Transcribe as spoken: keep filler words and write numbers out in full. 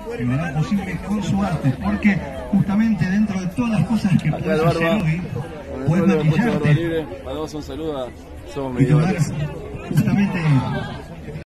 y lo hará posible con su arte, porque justamente dentro de todas las cosas que puedes hacer hoy, puedes maquillarte Mandamos un saludo a Somos y tomar Medidores. justamente